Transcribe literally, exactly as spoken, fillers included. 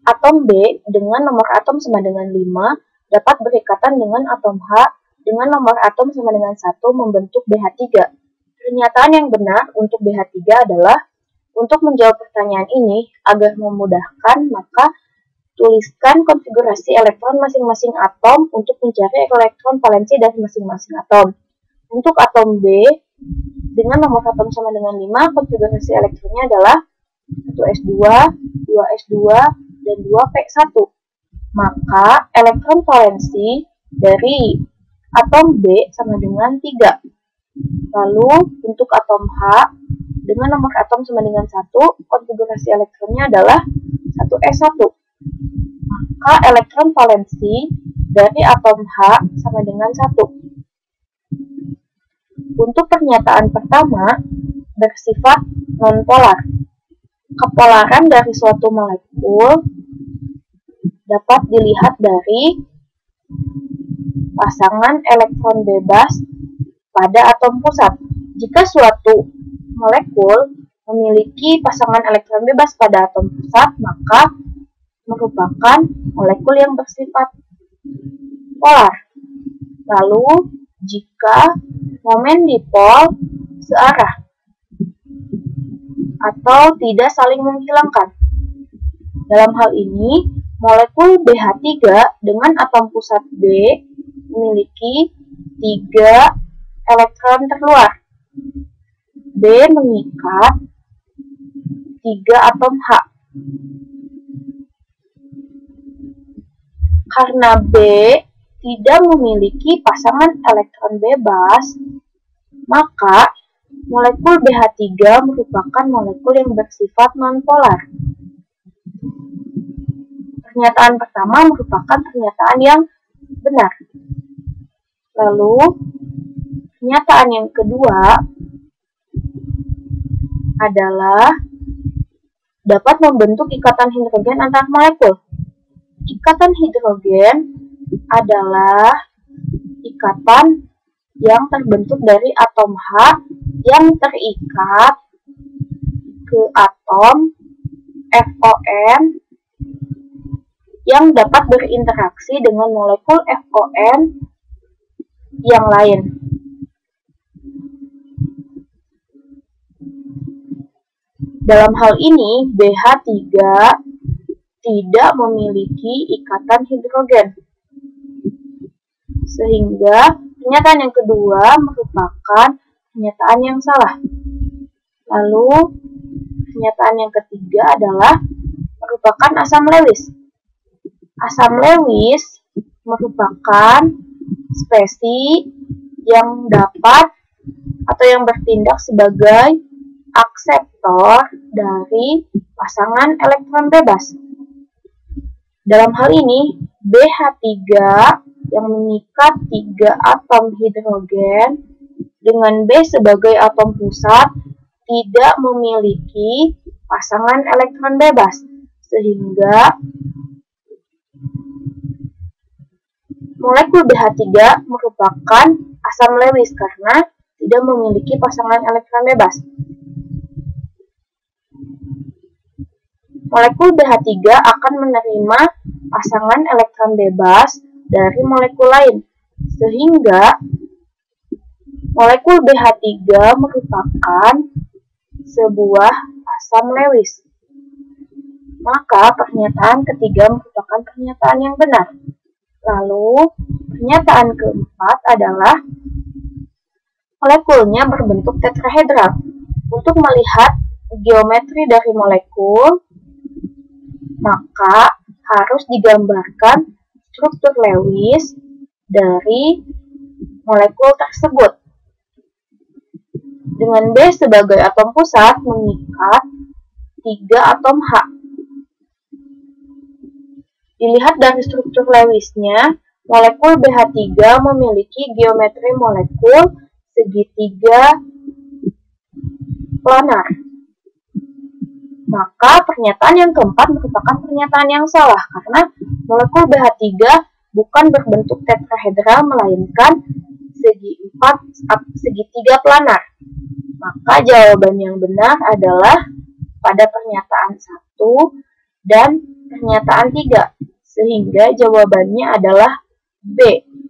atom B dengan nomor atom sama dengan lima dapat berikatan dengan atom H dengan nomor atom sama dengan satu membentuk B H tiga. Pernyataan yang benar untuk B H tiga adalah, untuk menjawab pertanyaan ini, agar memudahkan, maka tuliskan konfigurasi elektron masing-masing atom untuk mencari elektron valensi dari masing-masing atom. Untuk atom B, dengan nomor atom sama dengan lima, konfigurasi elektronnya adalah satu S dua, dua S dua, dan dua P satu. Maka elektron valensi dari atom B sama dengan tiga. Lalu untuk atom H, dengan nomor atom sama dengan satu, konfigurasi elektronnya adalah satu S satu. Maka elektron valensi dari atom H sama dengan satu. Untuk pernyataan pertama, bersifat nonpolar. Kepolaran dari suatu molekul dapat dilihat dari pasangan elektron bebas pada atom pusat. Jika suatu molekul memiliki pasangan elektron bebas pada atom pusat, maka merupakan molekul yang bersifat polar. Lalu, jika momen dipol searah atau tidak saling menghilangkan. Dalam hal ini, molekul B H tiga dengan atom pusat B memiliki tiga elektron terluar. B mengikat tiga atom H. Karena B tidak memiliki pasangan elektron bebas, maka molekul B H tiga merupakan molekul yang bersifat nonpolar. Pernyataan pertama merupakan pernyataan yang benar. Lalu, pernyataan yang kedua adalah dapat membentuk ikatan hidrogen antar molekul. Ikatan hidrogen adalah ikatan yang terbentuk dari atom H yang terikat ke atom F O N yang dapat berinteraksi dengan molekul F O N yang lain. Dalam hal ini, B H tiga tidak memiliki ikatan hidrogen. Sehingga pernyataan yang kedua merupakan pernyataan yang salah. Lalu, pernyataan yang ketiga adalah merupakan asam Lewis. Asam Lewis merupakan spesi yang dapat atau yang bertindak sebagai akseptor dari pasangan elektron bebas. Dalam hal ini, B H tiga yang mengikat tiga atom hidrogen dengan B sebagai atom pusat tidak memiliki pasangan elektron bebas, sehingga molekul B H tiga merupakan asam Lewis karena tidak memiliki pasangan elektron bebas. Molekul B H tiga akan menerima pasangan elektron bebas dari molekul lain, sehingga molekul B H tiga merupakan sebuah asam Lewis. Maka pernyataan ketiga merupakan pernyataan yang benar. Lalu, pernyataan keempat adalah molekulnya berbentuk tetrahedral. Untuk melihat geometri dari molekul, maka harus digambarkan struktur Lewis dari molekul tersebut. Dengan B sebagai atom pusat mengikat tiga atom H. Dilihat dari struktur Lewisnya, molekul B H tiga memiliki geometri molekul segitiga planar. Maka pernyataan yang keempat merupakan pernyataan yang salah karena molekul B H tiga bukan berbentuk tetrahedral melainkan segi empat segitiga planar. Maka jawaban yang benar adalah pada pernyataan satu dan pernyataan tiga, sehingga jawabannya adalah B.